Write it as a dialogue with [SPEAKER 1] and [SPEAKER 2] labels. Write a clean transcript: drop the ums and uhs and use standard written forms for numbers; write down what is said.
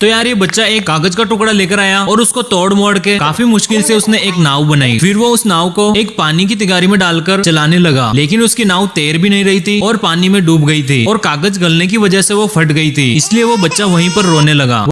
[SPEAKER 1] तो यार ये बच्चा एक कागज का टुकड़ा लेकर आया और उसको तोड़ मोड़ के काफी मुश्किल से उसने एक नाव बनाई। फिर वो उस नाव को एक पानी की तिगारी में डालकर चलाने लगा, लेकिन उसकी नाव तैर भी नहीं रही थी और पानी में डूब गई थी और कागज गलने की वजह से वो फट गई थी। इसलिए वो बच्चा वहीं पर रोने लगा।